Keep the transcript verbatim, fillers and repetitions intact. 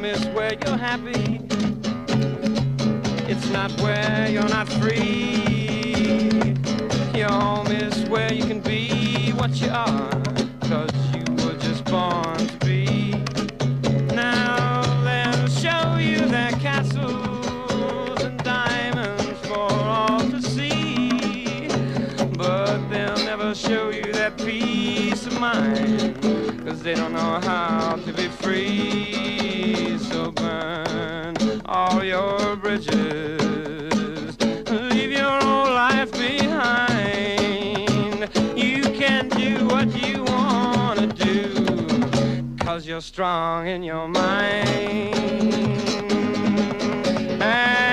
is where you're happy. It's not where you're not free. Your home is where you can be what you are, 'cause you were just born to be. Now they'll show you their castles and diamonds for all to see, but they'll never show you that peace of mind, 'cause they don't know how to be free. So burn all your bridges, leave your old life behind. You can do what you want to do, 'cause you're strong in your mind. And